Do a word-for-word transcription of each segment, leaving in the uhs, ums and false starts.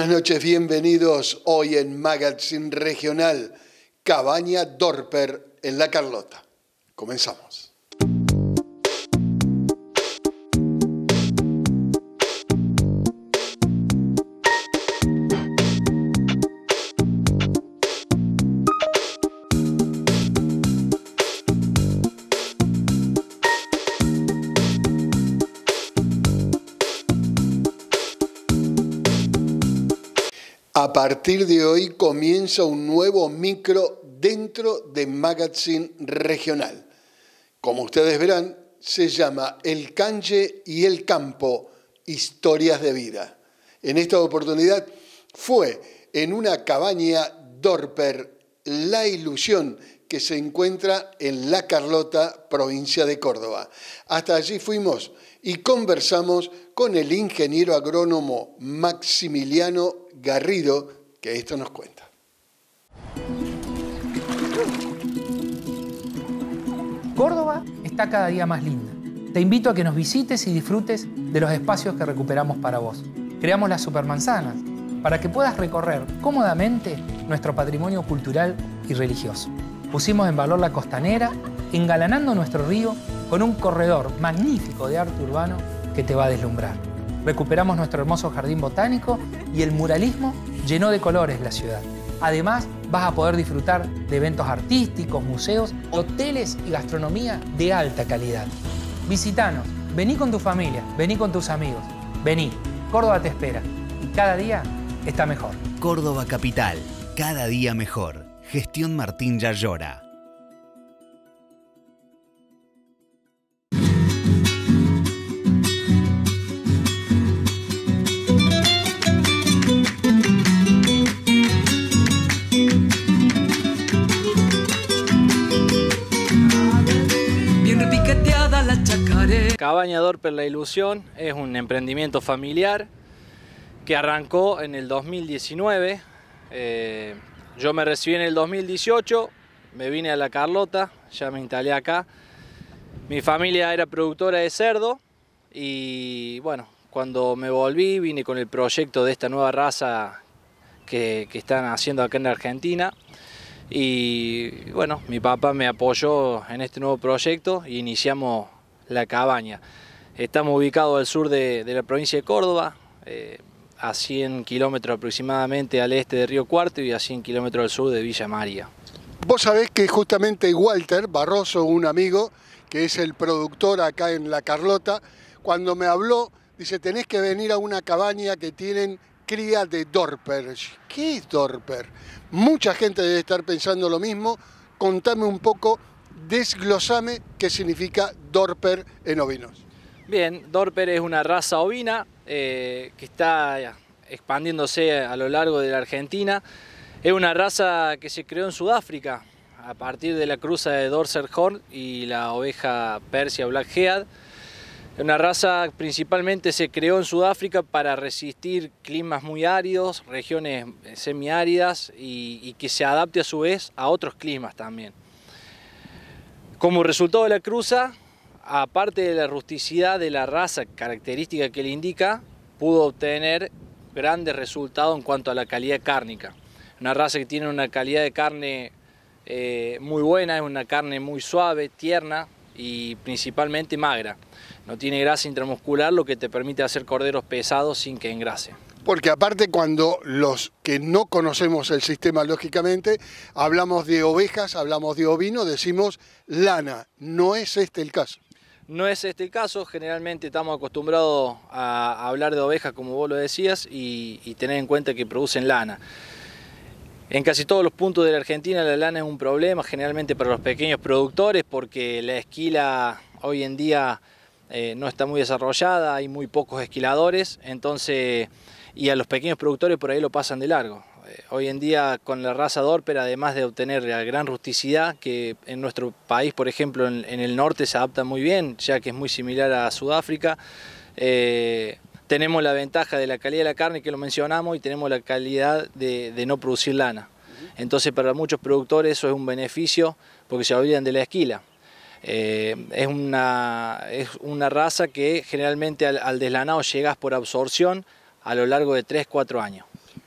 Buenas noches, bienvenidos hoy en Magazine Regional, Cabaña Dorper en La Carlota. Comenzamos. A partir de hoy comienza un nuevo micro dentro de Magazine Regional. Como ustedes verán, se llama El Canje y el Campo, Historias de Vida. En esta oportunidad fue en una cabaña Dorper, La Ilusión, que se encuentra en La Carlota, provincia de Córdoba. Hasta allí fuimos y conversamos con el ingeniero agrónomo Maximiliano Garrido, que esto nos cuenta. Córdoba está cada día más linda. Te invito a que nos visites y disfrutes de los espacios que recuperamos para vos. Creamos las supermanzanas para que puedas recorrer cómodamente nuestro patrimonio cultural y religioso. Pusimos en valor la costanera, engalanando nuestro río con un corredor magnífico de arte urbano que te va a deslumbrar. Recuperamos nuestro hermoso jardín botánico y el muralismo llenó de colores la ciudad. Además, vas a poder disfrutar de eventos artísticos, museos, hoteles y gastronomía de alta calidad. Visítanos, vení con tu familia, vení con tus amigos. Vení, Córdoba te espera y cada día está mejor. Córdoba Capital, cada día mejor. Gestión Martín Yayora. Cabaña Dorper La Ilusión es un emprendimiento familiar que arrancó en el dos mil diecinueve. Eh, yo me recibí en el dos mil dieciocho, me vine a La Carlota, ya me instalé acá. Mi familia era productora de cerdo y bueno, cuando me volví vine con el proyecto de esta nueva raza que, que están haciendo acá en Argentina. Y bueno, mi papá me apoyó en este nuevo proyecto y iniciamos la cabaña. Estamos ubicados al sur de, de la provincia de Córdoba, eh, a cien kilómetros aproximadamente al este de Río Cuarto y a cien kilómetros al sur de Villa María. Vos sabés que justamente Walter Barroso, un amigo que es el productor acá en La Carlota, cuando me habló, dice, tenés que venir a una cabaña que tienen cría de Dorper. ¿Qué es Dorper? Mucha gente debe estar pensando lo mismo. Contame un poco, desglosame qué significa Dorper en ovinos. Bien, Dorper es una raza ovina eh, que está expandiéndose a lo largo de la Argentina. Es una raza que se creó en Sudáfrica a partir de la cruza de Dorset Horn y la oveja Persia Blackhead. Una raza principalmente se creó en Sudáfrica para resistir climas muy áridos, regiones semiáridas y, y que se adapte a su vez a otros climas también. Como resultado de la cruza, aparte de la rusticidad de la raza característica que le indica, pudo obtener grandes resultados en cuanto a la calidad cárnica. Una raza que tiene una calidad de carne eh, muy buena, es una carne muy suave, tierna y principalmente magra. No tiene grasa intramuscular, lo que te permite hacer corderos pesados sin que engrase. Porque aparte, cuando los que no conocemos el sistema, lógicamente, hablamos de ovejas, hablamos de ovino, decimos lana. No es este el caso. No es este el caso, generalmente estamos acostumbrados a hablar de ovejas, como vos lo decías, y, y tener en cuenta que producen lana. En casi todos los puntos de la Argentina la lana es un problema, generalmente para los pequeños productores, porque la esquila hoy en día eh, no está muy desarrollada, hay muy pocos esquiladores, entonces, y a los pequeños productores por ahí lo pasan de largo. Eh, hoy en día con la raza Dorper, además de obtener la gran rusticidad, que en nuestro país, por ejemplo, en, en el norte se adapta muy bien, ya que es muy similar a Sudáfrica, eh, tenemos la ventaja de la calidad de la carne que lo mencionamos y tenemos la calidad de, de no producir lana. Entonces para muchos productores eso es un beneficio porque se olvidan de la esquila. Eh, es, una, es una raza que generalmente al, al deslanado llegas por absorción a lo largo de tres a cuatro años.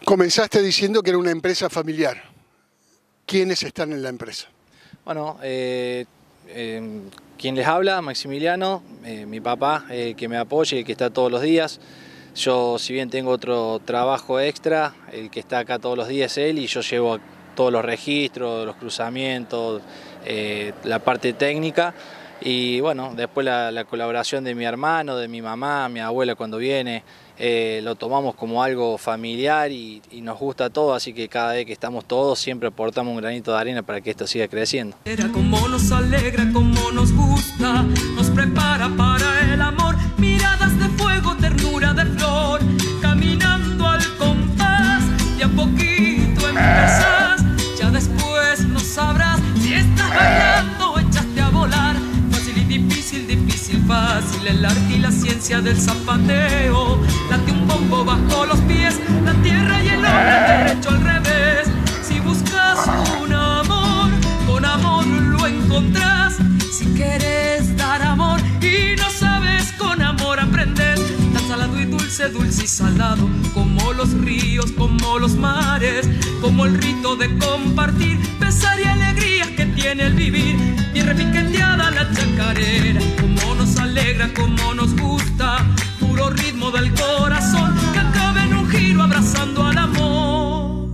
Comenzaste diciendo que era una empresa familiar. ¿Quiénes están en la empresa? Bueno, eh, eh, quien les habla, Maximiliano, eh, mi papá, eh, que me apoya y el que está todos los días. Yo, si bien tengo otro trabajo extra, el que está acá todos los días es él, y yo llevo todos los registros, los cruzamientos, eh, la parte técnica. Y bueno, después la, la colaboración de mi hermano, de mi mamá, mi abuela cuando viene, eh, lo tomamos como algo familiar y, y nos gusta todo, así que cada vez que estamos todos siempre aportamos un granito de arena para que esto siga creciendo. Era como nos alegra, como nos gusta, nos prepara para el amor, miradas de fuego, ternura de flor, caminando al compás, y a poquito empezás, ya después no sabrás si estás bailando, echaste a volar. Difícil, difícil, fácil, el arte y la ciencia del zapateo. Late un bombo bajo los pies, la tierra y el hombre derecho al revés. Si buscas un amor, con amor lo encontrás. Si quieres dar amor y no sabes, con amor aprendes. Tan salado y dulce, dulce y salado, como los ríos, como los mares, como el rito de compartir, pesar y alegría que tiene el vivir. Bien repiqueteada la chacarera, como nos alegra, como nos gusta, puro ritmo del corazón, que acaba en un giro abrazando al amor.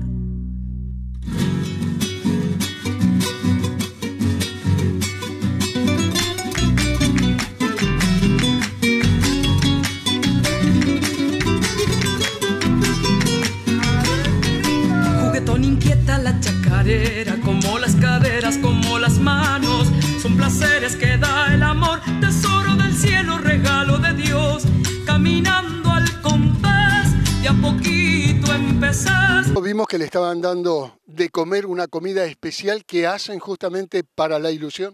Juguetón inquieta la chacarera, como las caderas, como las manos, son placeres que da el amor, tesoro del cielo, regalo de Dios, caminando al compás, de a poquito empezás. Vimos que le estaban dando de comer una comida especial que hacen justamente para la ilusión.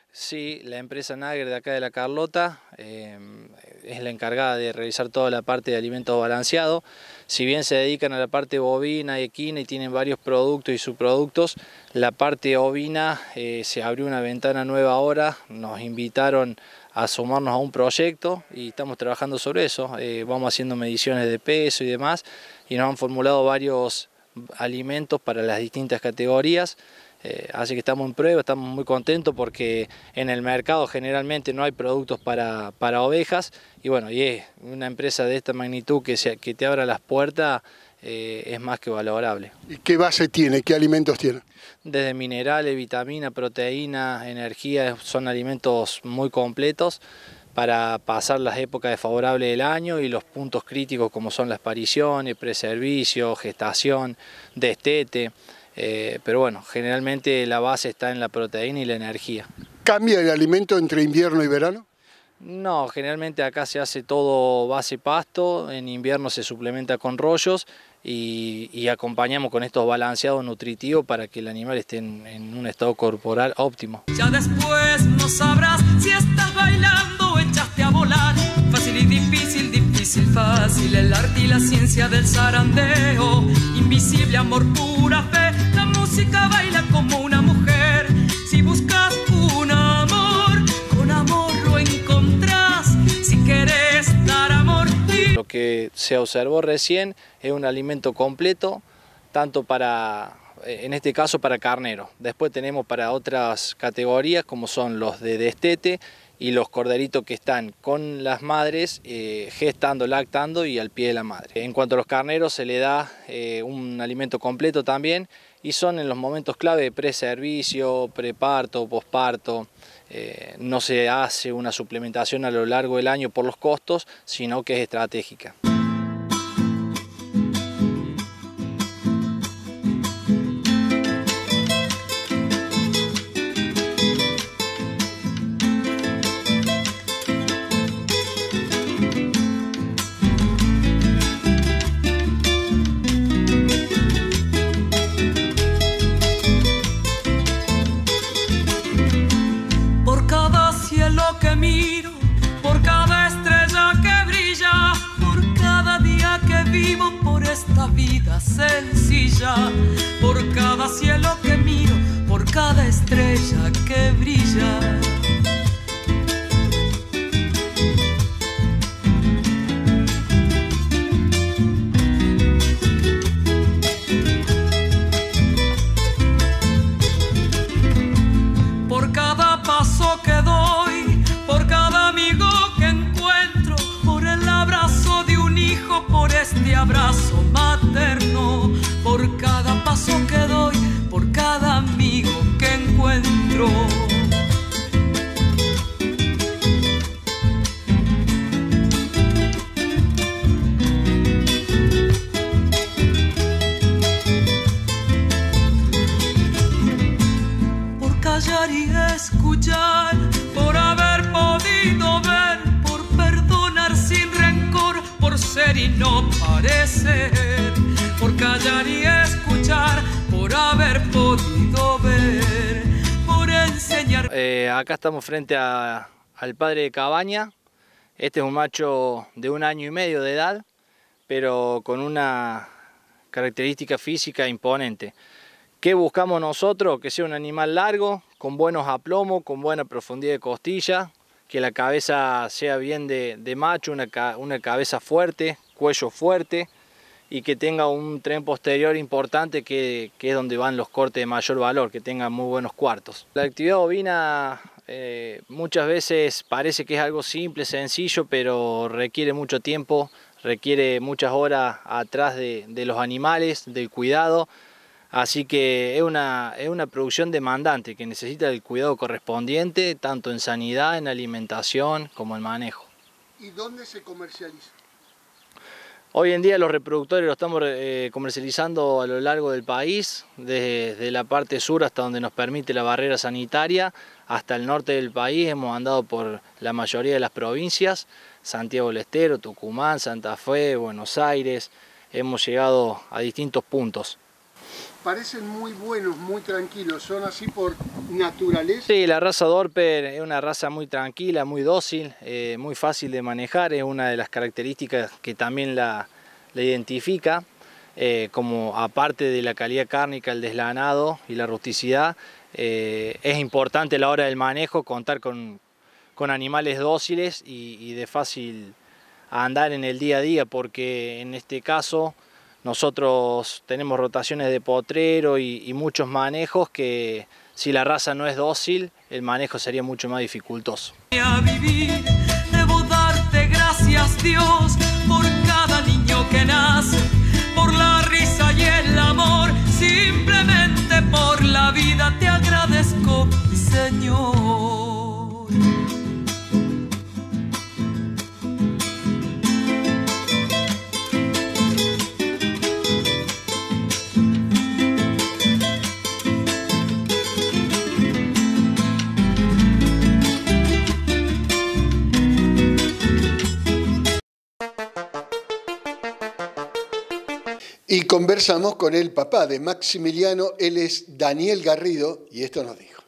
Sí, la empresa Nager de acá de La Carlota eh, es la encargada de realizar toda la parte de alimentos balanceados. Si bien se dedican a la parte bovina y equina y tienen varios productos y subproductos, la parte ovina eh, se abrió una ventana nueva ahora, nos invitaron a sumarnos a un proyecto y estamos trabajando sobre eso. Eh, vamos haciendo mediciones de peso y demás y nos han formulado varios alimentos para las distintas categorías. Eh, así que estamos en prueba, estamos muy contentos porque en el mercado generalmente no hay productos para, para ovejas y bueno, y es una empresa de esta magnitud que, se, que te abra las puertas eh, es más que valorable. ¿Y qué base tiene? ¿Qué alimentos tiene? Desde minerales, vitamina, proteína, energía, son alimentos muy completos para pasar las épocas desfavorables del año y los puntos críticos como son las pariciones, preservicio, gestación, destete. Eh, pero bueno, generalmente la base está en la proteína y la energía. ¿Cambia el alimento entre invierno y verano? No, generalmente acá se hace todo base pasto, en invierno se suplementa con rollos y, y acompañamos con estos balanceados nutritivos para que el animal esté en, en un estado corporal óptimo. Ya después no sabrás si estás bailando o echaste a volar. Fácil y difícil, difícil, fácil, el arte y la ciencia del zarandeo. Invisible amor, pura fe, la música baila como una mujer. Si buscas un amor, con amor lo encontrás. Si querés dar amor y... Lo que se observó recién es un alimento completo, tanto para, en este caso para carnero. Después tenemos para otras categorías como son los de destete y los corderitos que están con las madres eh, gestando, lactando y al pie de la madre. En cuanto a los carneros se le da eh, un alimento completo también y son en los momentos clave de preservicio, preparto, posparto. Eh, no se hace una suplementación a lo largo del año por los costos, sino que es estratégica. Que miro, por cada estrella que brilla, por cada día que vivo, por esta vida sencilla, por cada cielo que miro, por cada estrella que brilla. este abrazo materno, por cada paso que doy, por cada amigo que encuentro. Por callar y escuchar, por haber podido ver, por perdonar sin rencor, por ser y no parecer, por callar y escuchar, por haber podido ver, por enseñar. Eh, acá estamos frente a, al padre de Cabaña. Este es un macho de un año y medio de edad, pero con una característica física imponente. ¿Qué buscamos nosotros? Que sea un animal largo, con buenos aplomos, con buena profundidad de costilla, que la cabeza sea bien de, de macho, una, una cabeza fuerte, cuello fuerte, y que tenga un tren posterior importante, que, que es donde van los cortes de mayor valor, que tenga muy buenos cuartos. La actividad ovina eh, muchas veces parece que es algo simple, sencillo, pero requiere mucho tiempo, requiere muchas horas atrás de, de los animales, del cuidado. Así que es una, es una producción demandante que necesita el cuidado correspondiente, tanto en sanidad, en alimentación, como en manejo. ¿Y dónde se comercializa? Hoy en día los reproductores los estamos eh, comercializando a lo largo del país, desde la parte sur hasta donde nos permite la barrera sanitaria, hasta el norte del país. Hemos andado por la mayoría de las provincias, Santiago del Estero, Tucumán, Santa Fe, Buenos Aires. Hemos llegado a distintos puntos. Parecen muy buenos, muy tranquilos, ¿son así por naturaleza? Sí, la raza Dorper es una raza muy tranquila, muy dócil, eh, muy fácil de manejar, es una de las características que también la, la identifica, eh, como aparte de la calidad cárnica, el deslanado y la rusticidad, eh, es importante a la hora del manejo contar con, con animales dóciles y, y de fácil andar en el día a día, porque en este caso nosotros tenemos rotaciones de potrero y, y muchos manejos que, si la raza no es dócil, el manejo sería mucho más dificultoso. A vivir, debo darte gracias, Dios, por cada niño que nace, por la risa y el amor, simplemente por la vida te agradezco, Señor. Y conversamos con el papá de Maximiliano, él es Daniel Garrido, y esto nos dijo.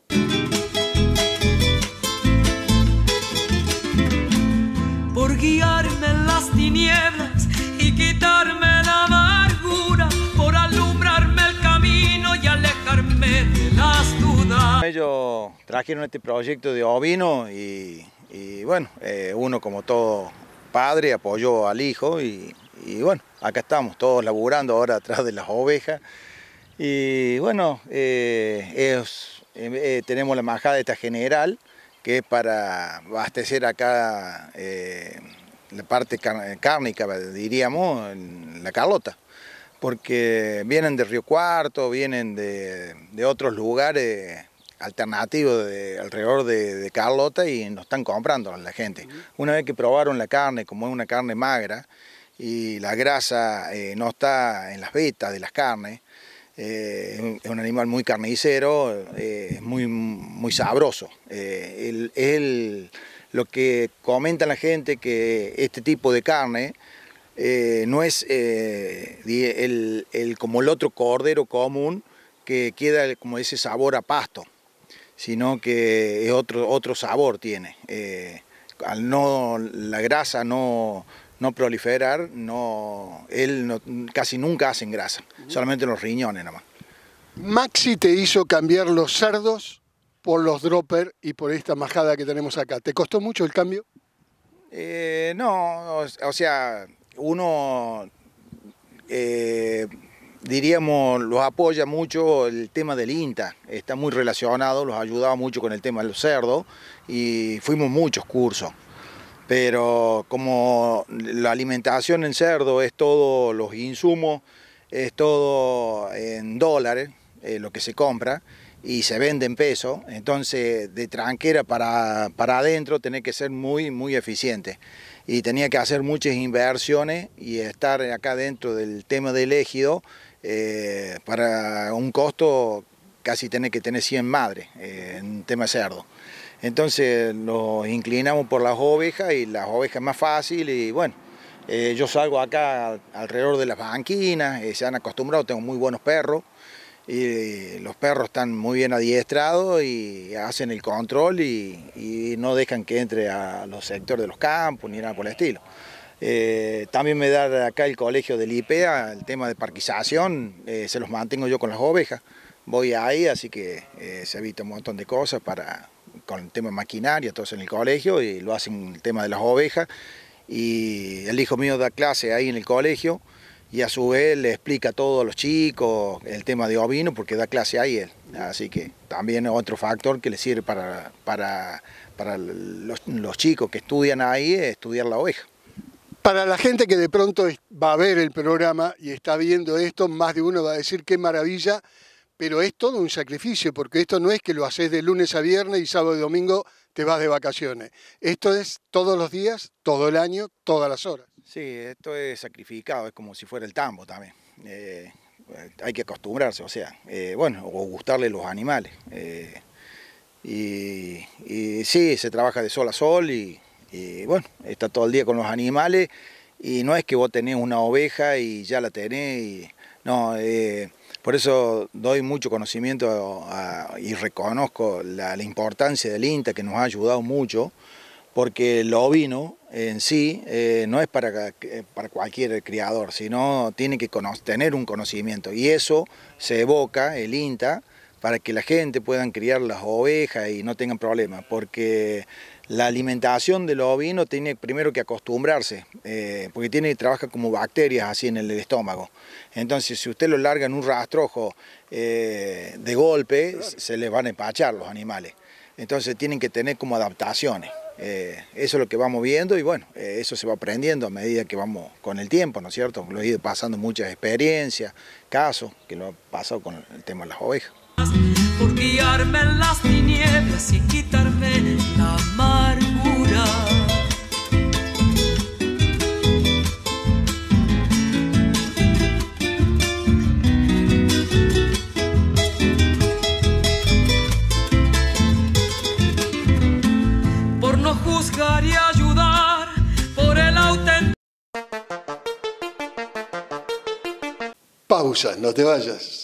Por guiarme en las tinieblas y quitarme la amargura, por alumbrarme el camino y alejarme de las dudas. Ellos trajeron este proyecto de ovino y, y bueno, eh, uno como todo padre apoyó al hijo y, y bueno, acá estamos todos laburando ahora atrás de las ovejas. Y bueno, eh, es, eh, tenemos la majada esta general, que es para abastecer acá eh, la parte cárnica, diríamos, en la Carlota. Porque vienen de Río Cuarto, vienen de, de otros lugares alternativos de, alrededor de, de Carlota y nos están comprando la gente. Una vez que probaron la carne, como es una carne magra, y la grasa eh, no está en las vetas de las carnes, eh, es un animal muy carnicero, eh, es muy, muy sabroso. Eh, el, el, lo que comenta la gente que este tipo de carne eh, no es eh, el, el, como el otro cordero común que queda como ese sabor a pasto, sino que es otro, otro sabor tiene. Eh, al no, la grasa no... no proliferar, no, él no, casi nunca hacen grasa, uh-huh. solamente los riñones nada más. Maxi te hizo cambiar los cerdos por los dropper y por esta majada que tenemos acá. ¿Te costó mucho el cambio? Eh, no, o, o sea, uno, eh, diríamos, los apoya mucho el tema del INTA, está muy relacionado, los ayudaba mucho con el tema de los cerdos y fuimos muchos cursos. pero como la alimentación en cerdo es todo, los insumos, es todo en dólares, eh, lo que se compra, y se vende en pesos, entonces de tranquera para, para adentro tenés que ser muy, muy eficiente. Y tenía que hacer muchas inversiones y estar acá dentro del tema del ejido, eh, para un costo casi tenés que tener cien madres eh, en tema cerdo. Entonces nos inclinamos por las ovejas y las ovejas es más fácil y bueno, eh, yo salgo acá alrededor de las banquinas, eh, se han acostumbrado, tengo muy buenos perros y los perros están muy bien adiestrados y hacen el control y, y no dejan que entre a los sectores de los campos ni nada por el estilo. Eh, también me da acá el colegio del I P E A, el tema de parquización, eh, se los mantengo yo con las ovejas. Voy ahí, así que eh, se evita un montón de cosas para, con el tema de maquinaria, todos en el colegio, y lo hacen el tema de las ovejas. Y el hijo mío da clase ahí en el colegio, y a su vez le explica a todos los chicos el tema de ovino, porque da clase ahí él. Así que también es otro factor que le sirve para, para, para los, los chicos que estudian ahí, estudiar la oveja. Para la gente que de pronto va a ver el programa y está viendo esto, más de uno va a decir qué maravilla, pero es todo un sacrificio, porque esto no es que lo haces de lunes a viernes y sábado y domingo te vas de vacaciones. Esto es todos los días, todo el año, todas las horas. Sí, esto es sacrificado, es como si fuera el tambo también. Eh, hay que acostumbrarse, o sea, eh, bueno, o gustarle los animales. Eh, y, y sí, se trabaja de sol a sol y, y bueno, está todo el día con los animales y no es que vos tenés una oveja y ya la tenés, y, no, eh, por eso doy mucho conocimiento a, y reconozco la, la importancia del INTA, que nos ha ayudado mucho, porque el ovino en sí eh, no es para, para cualquier criador, sino tiene que tener un conocimiento, y eso se evoca el INTA para que la gente pueda criar las ovejas y no tengan problemas, porque la alimentación del ovino tiene primero que acostumbrarse, eh, porque tiene, trabaja como bacterias así en el estómago. Entonces, si usted lo larga en un rastrojo eh, de golpe, se les van a empachar los animales. Entonces tienen que tener como adaptaciones. Eh, eso es lo que vamos viendo y bueno, eh, eso se va aprendiendo a medida que vamos con el tiempo, ¿no es cierto? Lo he ido pasando muchas experiencias, casos, que lo he pasado con el tema de las ovejas. Por guiarme en las tinieblas y quitarme la amargura. Por no juzgar y ayudar, por el auténtico. Pausa, no te vayas.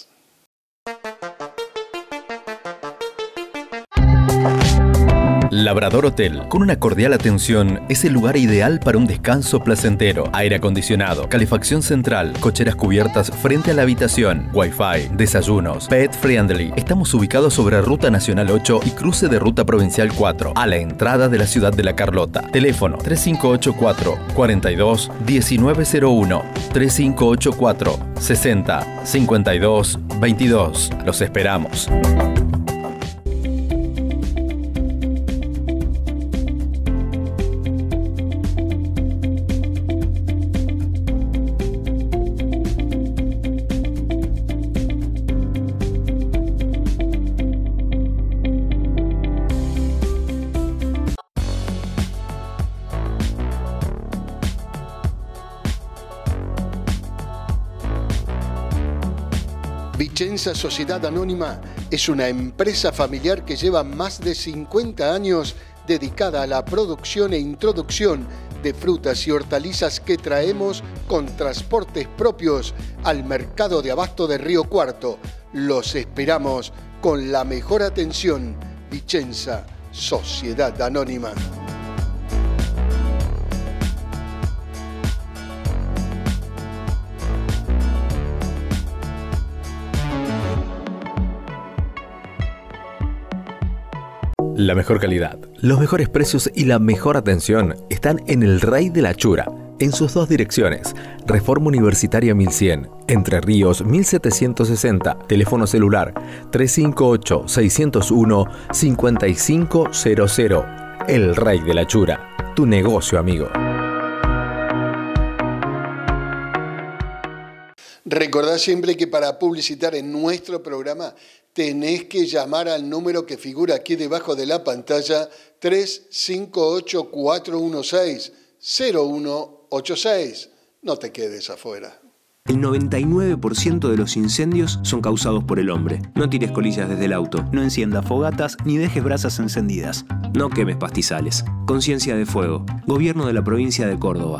Labrador Hotel, con una cordial atención, es el lugar ideal para un descanso placentero. Aire acondicionado, calefacción central, cocheras cubiertas frente a la habitación, wifi, desayunos, pet friendly. Estamos ubicados sobre Ruta Nacional ocho y cruce de Ruta Provincial cuatro, a la entrada de la ciudad de La Carlota. Teléfono tres cinco ocho cuatro, cuarenta y dos, diecinueve cero uno, tres cinco ocho cuatro, sesenta, cincuenta y dos, veintidós. Los esperamos. Vicenza Sociedad Anónima es una empresa familiar que lleva más de cincuenta años dedicada a la producción e introducción de frutas y hortalizas que traemos con transportes propios al mercado de abasto de Río Cuarto. Los esperamos con la mejor atención. Vicenza Sociedad Anónima. La mejor calidad, los mejores precios y la mejor atención están en El Rey de la Chura, en sus dos direcciones. Reforma Universitaria mil cien, Entre Ríos mil setecientos sesenta, teléfono celular tres cinco ocho, seis cero uno, cinco cinco cero cero. El Rey de la Chura. tu negocio, amigo. Recordá siempre que para publicitar en nuestro programa tenés que llamar al número que figura aquí debajo de la pantalla, tres cinco ocho, cuatro uno seis, cero uno ocho seis. No te quedes afuera. El noventa y nueve por ciento de los incendios son causados por el hombre. No tires colillas desde el auto. No enciendas fogatas ni dejes brasas encendidas. No quemes pastizales. Conciencia de Fuego. Gobierno de la provincia de Córdoba.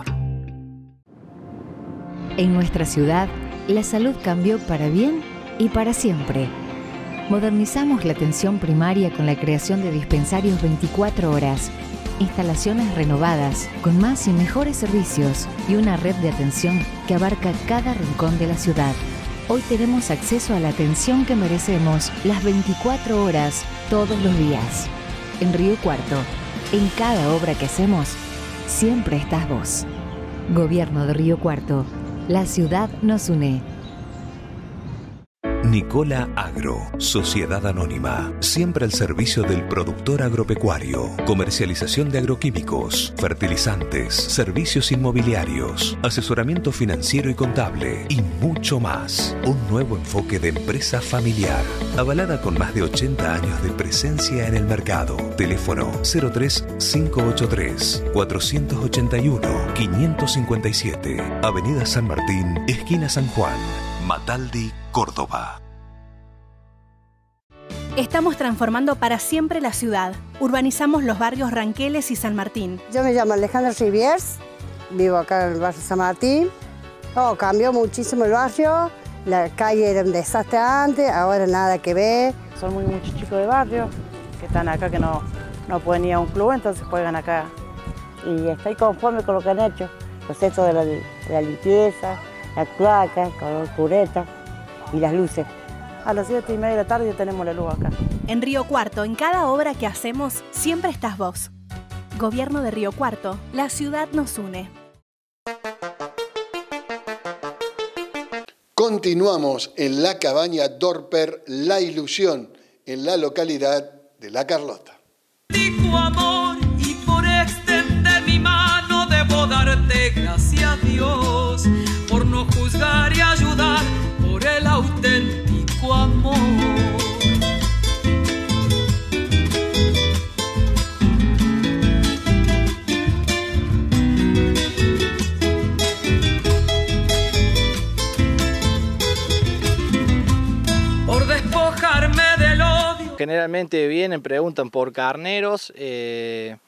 En nuestra ciudad, la salud cambió para bien y para siempre. Modernizamos la atención primaria con la creación de dispensarios veinticuatro horas, instalaciones renovadas con más y mejores servicios y una red de atención que abarca cada rincón de la ciudad. Hoy tenemos acceso a la atención que merecemos las veinticuatro horas, todos los días. En Río Cuarto, en cada obra que hacemos, siempre estás vos. Gobierno de Río Cuarto. La ciudad nos une. Nicola Agro, Sociedad Anónima, siempre al servicio del productor agropecuario, comercialización de agroquímicos, fertilizantes, servicios inmobiliarios, asesoramiento financiero y contable y mucho más. Un nuevo enfoque de empresa familiar, avalada con más de ochenta años de presencia en el mercado. Teléfono cero tres cinco ocho tres, cuatro ocho uno, cinco cinco siete, Avenida San Martín, esquina San Juan, Mataldi, Córdoba. Estamos transformando para siempre la ciudad. Urbanizamos los barrios Ranqueles y San Martín. Yo me llamo Alejandra Riviers, vivo acá en el barrio San Martín. Oh, cambió muchísimo el barrio, la calle era un desastre antes, ahora nada que ver. Son muy muchos chicos de barrio que están acá, que no, no pueden ir a un club, entonces juegan acá. Y estoy conforme con lo que han hecho, el proceso de la, de la limpieza, las cloacas, con la cureta y las luces. A las siete y media de la tarde ya tenemos la luz acá. En Río Cuarto, en cada obra que hacemos, siempre estás vos. Gobierno de Río Cuarto, la ciudad nos une. Continuamos en la cabaña Dorper La Ilusión, en la localidad de La Carlota. Tu amor, y por extender mi mano debo darte gracias, Dios, por no juzgar y ayudar, por el auténtico amor. Por despojarme del odio. Generalmente vienen, preguntan por carneros. Eh,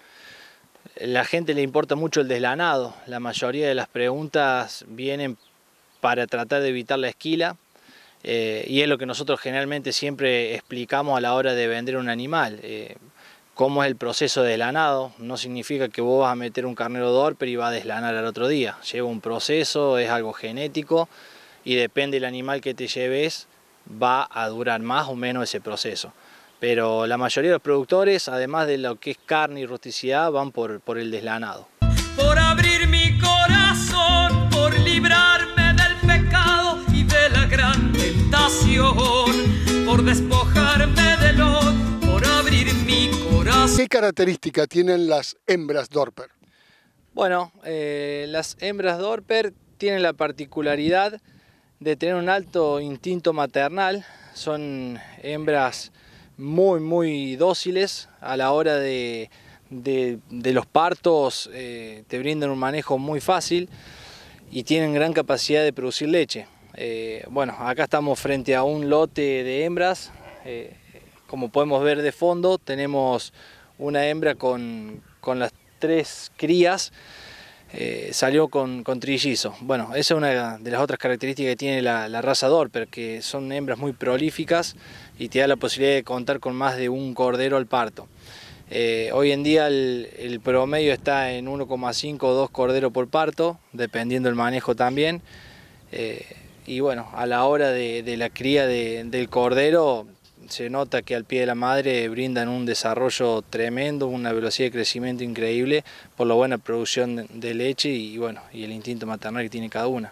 la gente le importa mucho el deslanado. La mayoría de las preguntas vienen para tratar de evitar la esquila. Eh, y es lo que nosotros generalmente siempre explicamos a la hora de vender un animal. Eh, cómo es el proceso de deslanado. No significa que vos vas a meter un carnero Dorper y va a deslanar al otro día. Lleva un proceso, es algo genético y depende del animal que te lleves, va a durar más o menos ese proceso. Pero la mayoría de los productores, además de lo que es carne y rusticidad, van por, por el deslanado. Por abrir mi corazón, por librarme del pecado y de la gran tentación, por despojarme del odio, por abrir mi corazón. ¿Qué característica tienen las hembras Dorper? Bueno, eh, las hembras Dorper tienen la particularidad de tener un alto instinto maternal. Son hembras muy muy dóciles a la hora de, de, de los partos, eh, te brindan un manejo muy fácil y tienen gran capacidad de producir leche. Eh, bueno, acá estamos frente a un lote de hembras, eh, como podemos ver de fondo tenemos una hembra con, con las tres crías. Eh, salió con, con trillizo. Bueno, esa es una de las otras características que tiene la, la raza Dorper, que son hembras muy prolíficas y te da la posibilidad de contar con más de un cordero al parto. Eh, hoy en día el, el promedio está en uno coma cinco o dos corderos por parto, dependiendo del manejo también. Eh, y bueno, a la hora de, de la cría de, del cordero, se nota que al pie de la madre brindan un desarrollo tremendo, una velocidad de crecimiento increíble por la buena producción de leche y bueno, y el instinto maternal que tiene cada una.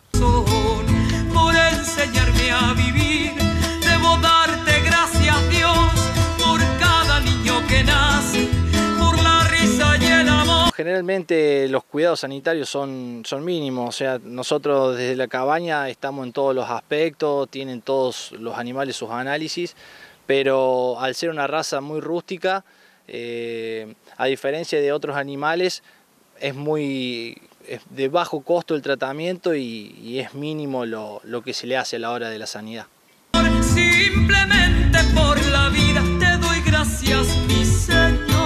Por enseñarme a vivir, debo darte gracias, Dios, por cada niño que nace, por la risa y el amor. generalmente los cuidados sanitarios son, son mínimos, o sea, nosotros desde la cabaña estamos en todos los aspectos, tienen todos los animales sus análisis, pero al ser una raza muy rústica, eh, a diferencia de otros animales, es muy es de bajo costo el tratamiento y, y es mínimo lo, lo que se le hace a la hora de la sanidad. Simplemente por la vida te doy gracias, mi Señor.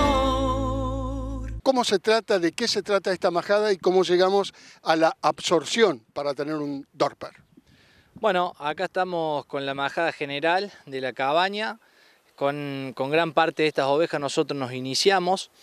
¿Cómo se trata, de qué se trata esta majada y cómo llegamos a la absorción para tener un Dorper? Bueno, acá estamos con la majada general de la cabaña. Con, con gran parte de estas ovejas nosotros nos iniciamos,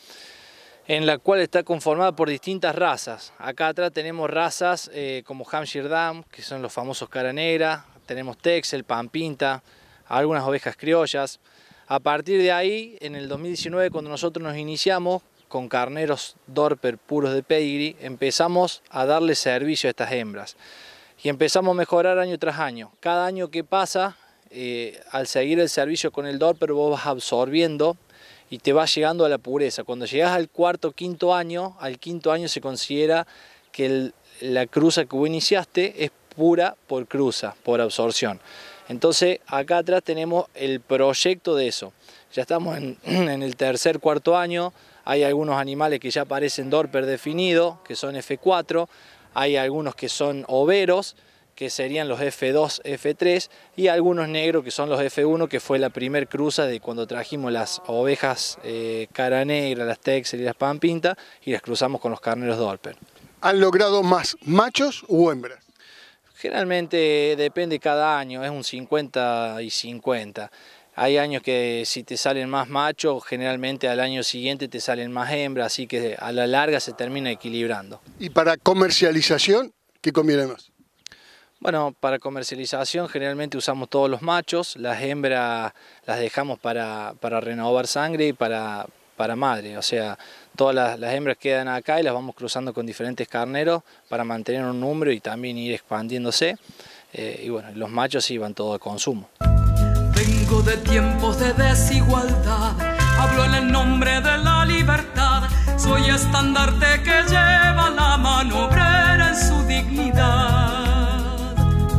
en la cual está conformada por distintas razas. Acá atrás tenemos razas eh, como Hampshire Dam, que son los famosos cara negra, tenemos Texel, Pampinta, algunas ovejas criollas. A partir de ahí, en el dos mil diecinueve, cuando nosotros nos iniciamos, con carneros Dorper puros de pedigree, empezamos a darle servicio a estas hembras. Y empezamos a mejorar año tras año. Cada año que pasa, eh, al seguir el servicio con el Dorper, vos vas absorbiendo y te vas llegando a la pureza. Cuando llegas al cuarto, quinto año, al quinto año se considera que el, la cruza que vos iniciaste es pura por cruza, por absorción. Entonces acá atrás tenemos el proyecto de eso. Ya estamos en, en el tercer, cuarto año. Hay algunos animales que ya parecen Dorper definido, que son F cuatro. Hay algunos que son overos, que serían los F dos, F tres. Y algunos negros, que son los F uno, que fue la primer cruza de cuando trajimos las ovejas eh, cara negra, las Texel y las Pampinta, y las cruzamos con los carneros Dorper. ¿Han logrado más machos u hembras? Generalmente depende cada año, es un cincuenta y cincuenta. Hay años que si te salen más machos, generalmente al año siguiente te salen más hembras, así que a la larga se termina equilibrando. ¿Y para comercialización, qué conviene más? Bueno, para comercialización generalmente usamos todos los machos, las hembras las dejamos para, para renovar sangre y para, para madre, o sea, todas las, las hembras quedan acá y las vamos cruzando con diferentes carneros para mantener un número y también ir expandiéndose, eh, y bueno, los machos sí van todo a consumo. Vengo de tiempos de desigualdad, hablo en el nombre de la libertad, soy estandarte que lleva la mano obrera en su dignidad.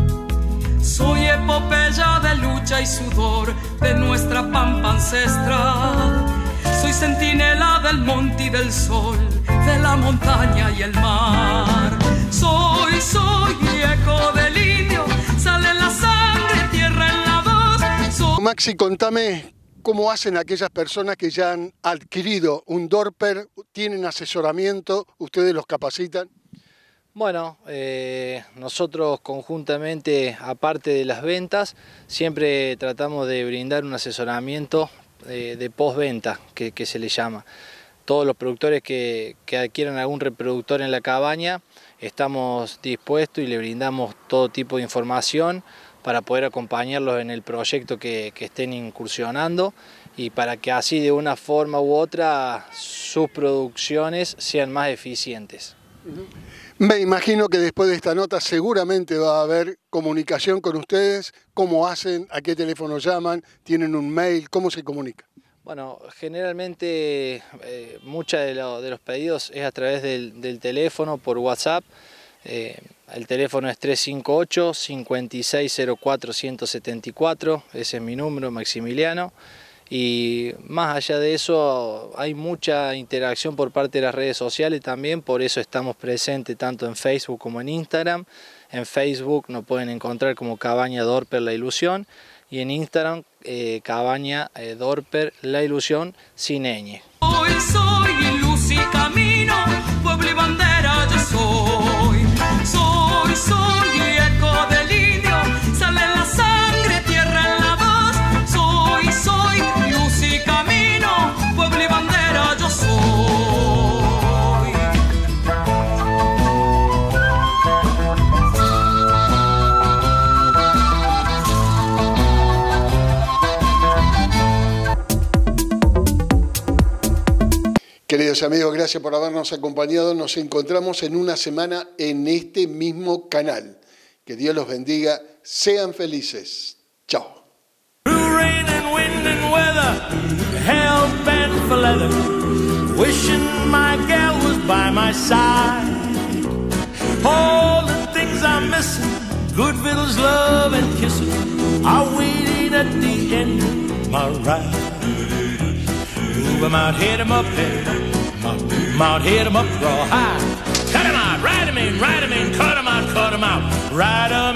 Soy epopeya de lucha y sudor de nuestra pampa ancestral, soy centinela del monte y del sol, de la montaña y el mar. Soy, soy eco del indio, sale la sangre, tierra en la voz. Maxi, contame cómo hacen aquellas personas que ya han adquirido un Dorper, tienen asesoramiento, ustedes los capacitan. Bueno, eh, nosotros conjuntamente, aparte de las ventas, siempre tratamos de brindar un asesoramiento de, de postventa, que, que se le llama. Todos los productores que, que adquieran algún reproductor en la cabaña, estamos dispuestos y le brindamos todo tipo de información para poder acompañarlos en el proyecto que, que estén incursionando y para que así de una forma u otra sus producciones sean más eficientes. Me imagino que después de esta nota seguramente va a haber comunicación con ustedes. ¿Cómo hacen? ¿A qué teléfono llaman? ¿Tienen un mail? ¿Cómo se comunica? Bueno, generalmente eh, muchos de, lo, de los pedidos es a través del, del teléfono, por WhatsApp. Eh, el teléfono es tres cinco ocho, cinco seis cero cuatro, uno siete cuatro, ese es mi número, Maximiliano. Y más allá de eso hay mucha interacción por parte de las redes sociales también, por eso estamos presentes tanto en Facebook como en Instagram. En Facebook nos pueden encontrar como Cabaña Dorper La Ilusión y en Instagram eh, Cabaña eh, Dorper La Ilusión sin ñ. Hoy soy luz y camino, pueblo y bandera yo soy. Soy, soy eco del indio, sale la sangre, tierra en la voz. Soy, soy luz y camino, pueblo y bandera yo soy. Queridos amigos, gracias por habernos acompañado. Nos encontramos en una semana en este mismo canal. Que Dios los bendiga. Sean felices. Chao. Rain and wind and weather, hell bent for leather, wishing my gal was my side. All the things I'm missing, good victuals, love and kissing, are waiting at the end of my ride. Move 'em out, hit 'em up, hit 'em up, move 'em out, hit 'em up, raw high. Cut 'em out, ride 'em in, ride 'em in, cut 'em out, cut 'em out, ride 'em